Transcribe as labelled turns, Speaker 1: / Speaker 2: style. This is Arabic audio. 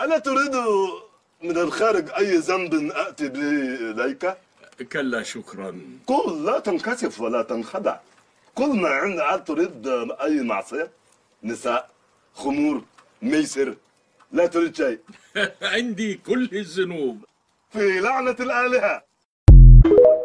Speaker 1: ألا تريد من الخارج أي ذنب آتي به إليك؟
Speaker 2: كلا شكرا.
Speaker 1: قل لا تنكسف ولا تنخدع. قل ما عند. هل تريد أي معصية؟ نساء، خمور، ميسر؟ لا تريد شيء.
Speaker 2: عندي كل الذنوب.
Speaker 1: في لعنة الآلهة.